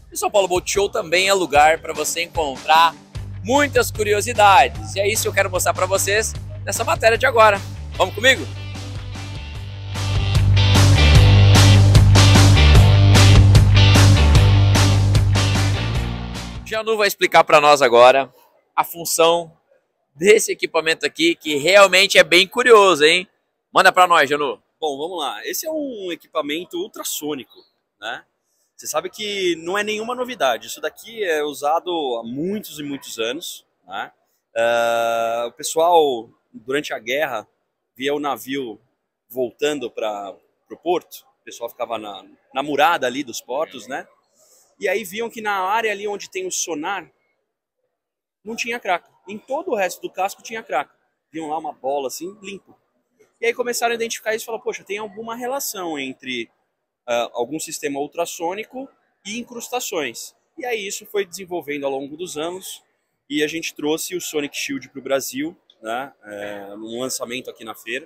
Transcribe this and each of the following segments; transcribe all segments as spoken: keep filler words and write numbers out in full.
o São Paulo Boat Show também é lugar para você encontrar muitas curiosidades. E é isso que eu quero mostrar para vocês nessa matéria de agora. Vamos comigo? Janu vai explicar para nós agora a função desse equipamento aqui, que realmente é bem curioso, hein? Manda para nós, Janu. Bom, vamos lá. Esse é um equipamento ultrassônico, né? Você sabe que não é nenhuma novidade. Isso daqui é usado há muitos e muitos anos, né? Uh, o pessoal, durante a guerra, via o navio voltando para o porto. O pessoal ficava na, na murada ali dos portos, né? E aí viam que na área ali onde tem o sonar, não tinha craca. Em todo o resto do casco tinha craca. Viam lá uma bola assim, limpo. E aí começaram a identificar isso e falaram, poxa, tem alguma relação entre uh, algum sistema ultrassônico e incrustações. E aí isso foi desenvolvendo ao longo dos anos e a gente trouxe o Sonic Shield para o Brasil, né, é, num lançamento aqui na feira.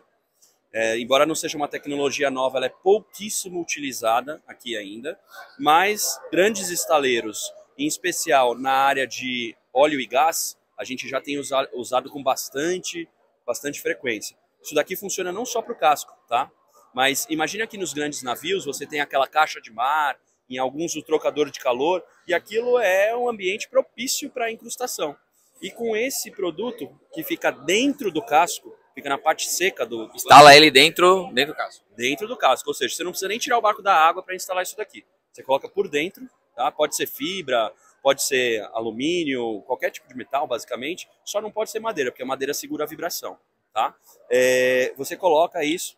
É, embora não seja uma tecnologia nova, ela é pouquíssimo utilizada aqui ainda, mas grandes estaleiros, em especial na área de óleo e gás, a gente já tem usa, usado com bastante, bastante frequência. Isso daqui funciona não só para o casco, tá? Mas imagina que nos grandes navios você tem aquela caixa de mar, em alguns o trocador de calor, e aquilo é um ambiente propício para incrustação. E com esse produto, que fica dentro do casco, fica na parte seca do... Instala ele dentro, dentro do casco. Dentro do casco, ou seja, você não precisa nem tirar o barco da água para instalar isso daqui. Você coloca por dentro, tá? Pode ser fibra, pode ser alumínio, qualquer tipo de metal, basicamente, só não pode ser madeira, porque a madeira segura a vibração, tá? É, você coloca isso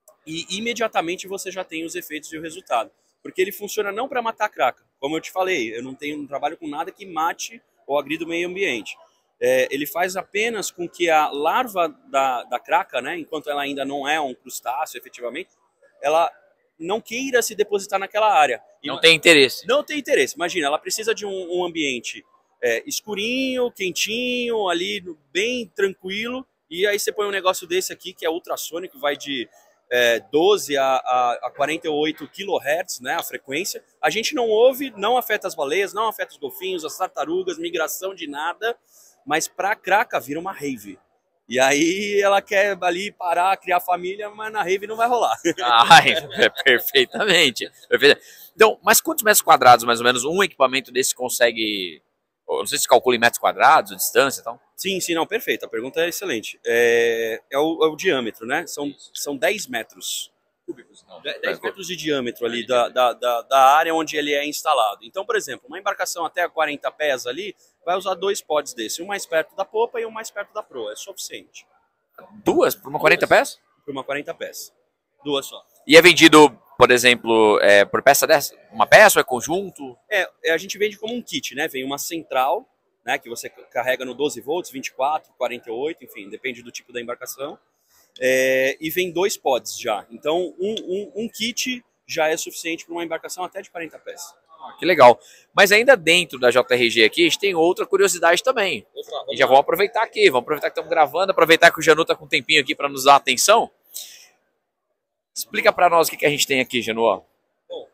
e imediatamente você já tem os efeitos e o resultado. Porque ele funciona não para matar craca. Como eu te falei, eu não tenho não trabalho com nada que mate ou agrida o meio ambiente. É, ele faz apenas com que a larva da, da craca, né, enquanto ela ainda não é um crustáceo efetivamente, ela não queira se depositar naquela área. Não tem interesse. Não tem interesse. Imagina, ela precisa de um, um ambiente é, escurinho, quentinho, ali bem tranquilo, e aí você põe um negócio desse aqui que é ultrassônico, vai de é, doze a, a, a quarenta e oito quilohertz, né, a frequência. A gente não ouve, não afeta as baleias, não afeta os golfinhos, as tartarugas, migração de nada, mas para a craca vira uma rave. E aí ela quer ali parar, criar família, mas na rave não vai rolar. Ai, perfeitamente. Perfeitamente. Então, mas quantos metros quadrados, mais ou menos, um equipamento desse consegue... Não sei se calcula em metros quadrados, a distância e tal. Sim, sim, não, perfeito. A pergunta é excelente. É, é, o, é o diâmetro, né? São, são dez metros. Cúbicos, não. dez metros de diâmetro ali da, da, da, da área onde ele é instalado. Então, por exemplo, uma embarcação até quarenta pés ali vai usar dois pods desse, um mais perto da popa e um mais perto da proa. É suficiente. Duas? Por uma quarenta pés? Por uma quarenta pés. Duas só. E é vendido, por exemplo, é, por peça dessa? Uma peça ou é conjunto? É, a gente vende como um kit, né? Vem uma central, né, que você carrega no doze volts, vinte e quatro, quarenta e oito, enfim, depende do tipo da embarcação. É, e vem dois pods já. Então, um, um, um kit já é suficiente para uma embarcação até de quarenta pés. Ah, que legal. Mas ainda dentro da J R G aqui, a gente tem outra curiosidade também. Opa, e já vamos aproveitar aqui, vamos aproveitar que estamos gravando, aproveitar que o Janu está com um tempinho aqui para nos dar atenção. Explica para nós o que, que a gente tem aqui, Janu. Bom,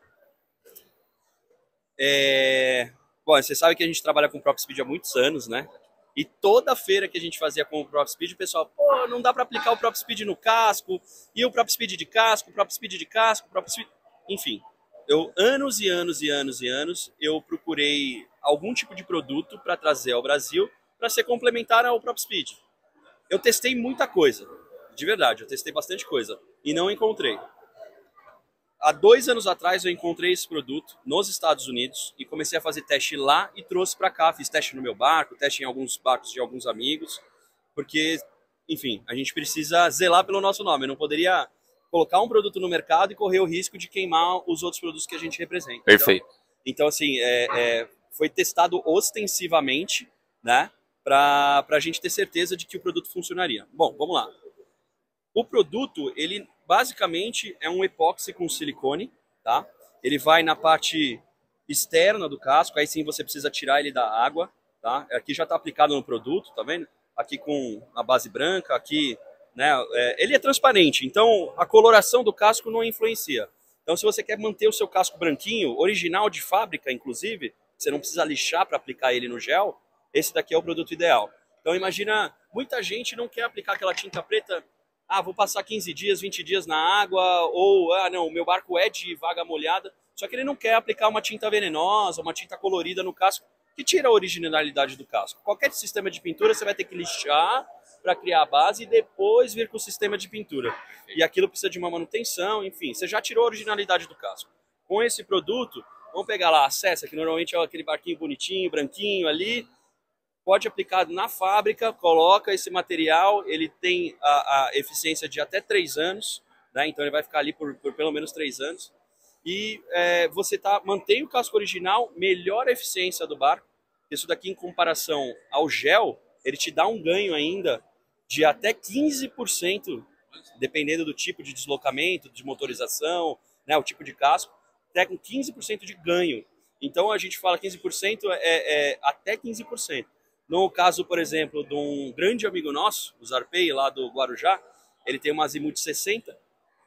é... Bom, você sabe que a gente trabalha com Prop Speed há muitos anos, né? E toda feira que a gente fazia com o Prop Speed, o pessoal, pô, não dá para aplicar o Prop Speed no casco, e o Prop Speed de casco, o Prop Speed de casco, o Prop Speed... Enfim, eu, anos e anos e anos e anos, eu procurei algum tipo de produto para trazer ao Brasil para ser complementar ao Prop Speed. Eu testei muita coisa, de verdade, eu testei bastante coisa, e não encontrei. Há dois anos atrás eu encontrei esse produto nos Estados Unidos e comecei a fazer teste lá e trouxe para cá. Fiz teste no meu barco, teste em alguns barcos de alguns amigos, porque, enfim, a gente precisa zelar pelo nosso nome. Eu não poderia colocar um produto no mercado e correr o risco de queimar os outros produtos que a gente representa. Perfeito. Então, então assim, é, é, foi testado ostensivamente, né, para a gente ter certeza de que o produto funcionaria. Bom, vamos lá. O produto, ele basicamente é um epóxi com silicone, tá? Ele vai na parte externa do casco, aí sim você precisa tirar ele da água, tá? Aqui já está aplicado no produto, tá vendo? Aqui com a base branca, aqui, né? É, ele é transparente, então a coloração do casco não influencia. Então, se você quer manter o seu casco branquinho, original de fábrica, inclusive, você não precisa lixar para aplicar ele no gel, esse daqui é o produto ideal. Então, imagina, muita gente não quer aplicar aquela tinta preta, ah, vou passar quinze dias, vinte dias na água, ou, ah, não, o meu barco é de vaga molhada, só que ele não quer aplicar uma tinta venenosa, uma tinta colorida no casco, que tira a originalidade do casco. Qualquer sistema de pintura você vai ter que lixar para criar a base e depois vir com o sistema de pintura. E aquilo precisa de uma manutenção, enfim, você já tirou a originalidade do casco. Com esse produto, vamos pegar lá a Cessa, que normalmente é aquele barquinho bonitinho, branquinho ali, pode aplicar na fábrica, coloca esse material, ele tem a, a eficiência de até três anos, né? Então ele vai ficar ali por, por pelo menos três anos. E é, você tá, mantém o casco original, melhora a eficiência do barco. Isso daqui, em comparação ao gel, ele te dá um ganho ainda de até quinze por cento, dependendo do tipo de deslocamento, de motorização, né, o tipo de casco, até com quinze por cento de ganho. Então a gente fala quinze por cento é, é até quinze por cento. No caso, por exemplo, de um grande amigo nosso, o Zarpei, lá do Guarujá, ele tem uma Azimuth sessenta,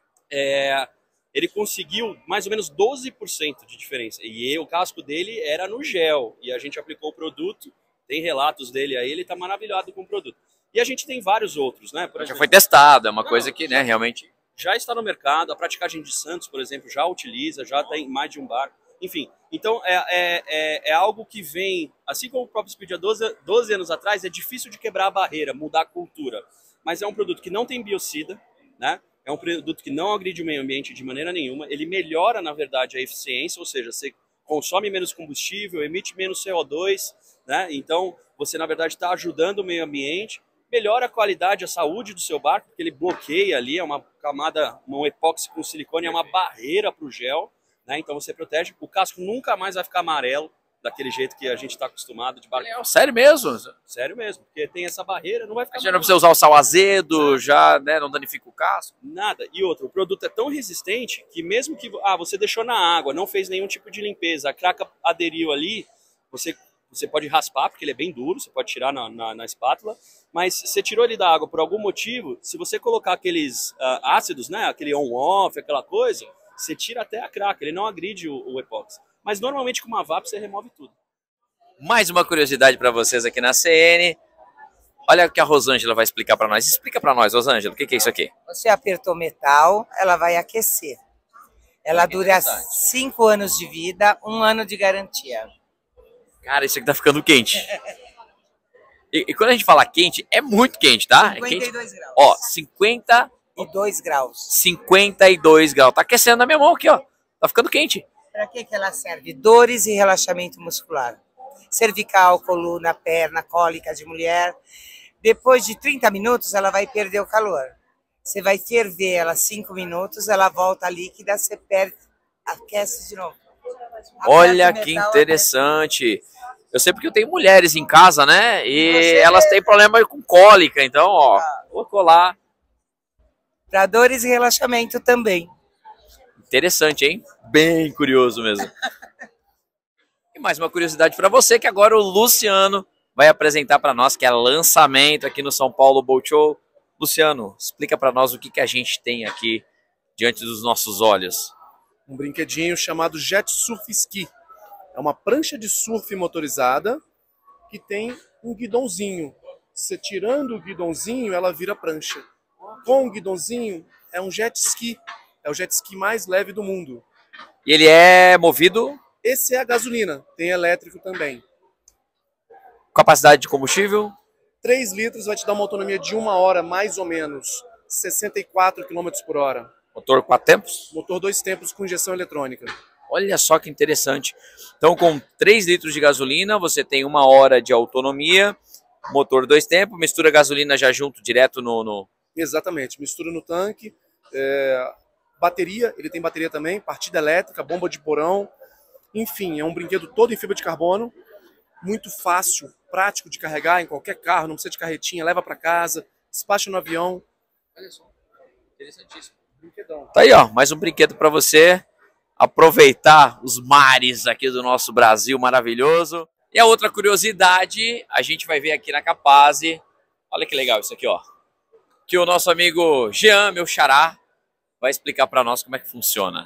é... ele conseguiu mais ou menos doze por cento de diferença. E o casco dele era no gel. E a gente aplicou o produto, tem relatos dele aí, ele está maravilhado com o produto. E a gente tem vários outros, né? Por já exemplo, foi testado, é uma não, coisa que, já, né, realmente... Já está no mercado, a praticagem de Santos, por exemplo, já utiliza, já tem mais de um barco. Enfim, então é, é, é, é algo que vem, assim como o próprio Speed há doze, doze anos atrás, é difícil de quebrar a barreira, mudar a cultura. Mas é um produto que não tem biocida, né? É um produto que não agride o meio ambiente de maneira nenhuma. Ele melhora, na verdade, a eficiência, ou seja, você consome menos combustível, emite menos C O dois, né? Então, você, na verdade, está ajudando o meio ambiente, melhora a qualidade, a saúde do seu barco, porque ele bloqueia ali, é uma camada, um epóxi com silicone, é uma barreira para o gel, né? Então, você protege. O casco nunca mais vai ficar amarelo, daquele jeito que a gente está acostumado de barco. É, sério mesmo? Sério mesmo, porque tem essa barreira, não vai ficar... A gente não precisa usar o sal azedo, já, né, não danifica o casco. Nada. E outro, o produto é tão resistente que mesmo que ah, você deixou na água, não fez nenhum tipo de limpeza, a craca aderiu ali, você, você pode raspar, porque ele é bem duro, você pode tirar na, na, na espátula, mas você tirou ele da água por algum motivo, se você colocar aqueles uh, ácidos, né, aquele on-off, aquela coisa, você tira até a craca, ele não agride o, o epóxi. Mas normalmente com uma V A P você remove tudo. Mais uma curiosidade para vocês aqui na C N. Olha o que a Rosângela vai explicar para nós. Explica para nós, Rosângela, o que, que é isso aqui? Você apertou metal, ela vai aquecer. Ela dura cinco anos de vida, um ano de garantia. Cara, isso aqui tá ficando quente. E, e quando a gente fala quente, é muito quente, tá? cinquenta e dois é quente. graus. Ó, cinquenta e dois graus. cinquenta e dois graus. Tá aquecendo na minha mão aqui, ó. Tá ficando quente. Para que que ela serve? Dores e relaxamento muscular. Cervical, coluna, perna, cólica de mulher. Depois de trinta minutos, ela vai perder o calor. Você vai ferver ela cinco minutos, ela volta líquida, você perde, aquece de novo. Olha que interessante. Eu sei porque eu tenho mulheres em casa, né? E elas têm problema com cólica, então, ó, vou colar. Para dores e relaxamento também. Interessante, hein? Bem curioso mesmo. E mais uma curiosidade para você, que agora o Luciano vai apresentar para nós, que é lançamento aqui no São Paulo Boat Show. Luciano, explica para nós o que, que a gente tem aqui diante dos nossos olhos. Um brinquedinho chamado Jet Surf Ski. É uma prancha de surf motorizada que tem um guidãozinho. Você tirando o guidãozinho, ela vira prancha. Com o guidãozinho, é um jet ski. É o jet ski mais leve do mundo. E ele é movido? Esse é a gasolina, tem elétrico também. Capacidade de combustível? três litros vai te dar uma autonomia de uma hora, mais ou menos. sessenta e quatro quilômetros por hora. Motor quatro tempos? Motor dois tempos com injeção eletrônica. Olha só que interessante. Então, com três litros de gasolina, você tem uma hora de autonomia. Motor dois tempos, mistura gasolina já junto, direto no... no... Exatamente, mistura no tanque. É... Bateria, ele tem bateria também, partida elétrica, bomba de porão. Enfim, é um brinquedo todo em fibra de carbono. Muito fácil, prático de carregar em qualquer carro, não precisa de carretinha, leva para casa, despacha no avião. Olha só, interessantíssimo. Brinquedão. Tá aí, ó, mais um brinquedo para você aproveitar os mares aqui do nosso Brasil maravilhoso. E a outra curiosidade, a gente vai ver aqui na Capazzi. Olha que legal isso aqui, ó. Que o nosso amigo Jean, meu xará, vai explicar para nós como é que funciona.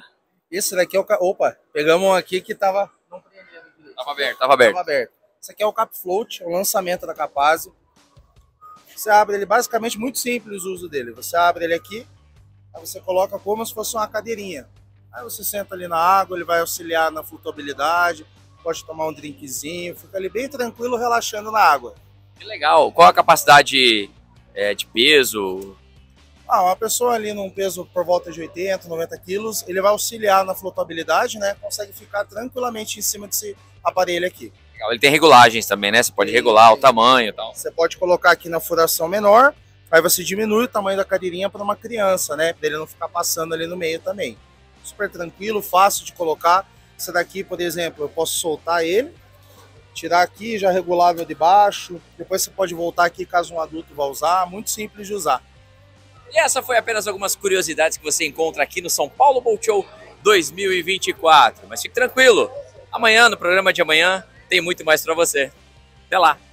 Esse daqui é o... Opa, pegamos um aqui que tava... Tava aberto, tava aberto. Tava aberto. Esse aqui é o Cap Float, é o lançamento da Capaz. Você abre ele, basicamente muito simples o uso dele. Você abre ele aqui, aí você coloca como se fosse uma cadeirinha. Aí você senta ali na água, ele vai auxiliar na flutuabilidade, pode tomar um drinkzinho, fica ali bem tranquilo, relaxando na água. Que legal. Qual a capacidade é, de peso? Ah, uma pessoa ali num peso por volta de oitenta, noventa quilos, ele vai auxiliar na flutuabilidade, né? Consegue ficar tranquilamente em cima desse aparelho aqui. Legal. Ele tem regulagens também, né? Você pode regular o tamanho e tal. Você pode colocar aqui na furação menor, aí você diminui o tamanho da cadeirinha para uma criança, né? Para ele não ficar passando ali no meio também. Super tranquilo, fácil de colocar. Esse daqui, por exemplo, eu posso soltar ele, tirar aqui, já regulável de baixo. Depois você pode voltar aqui caso um adulto vá usar. Muito simples de usar. E essa foi apenas algumas curiosidades que você encontra aqui no São Paulo Boat Show dois mil e vinte e quatro. Mas fique tranquilo, amanhã, no programa de amanhã, tem muito mais para você. Até lá!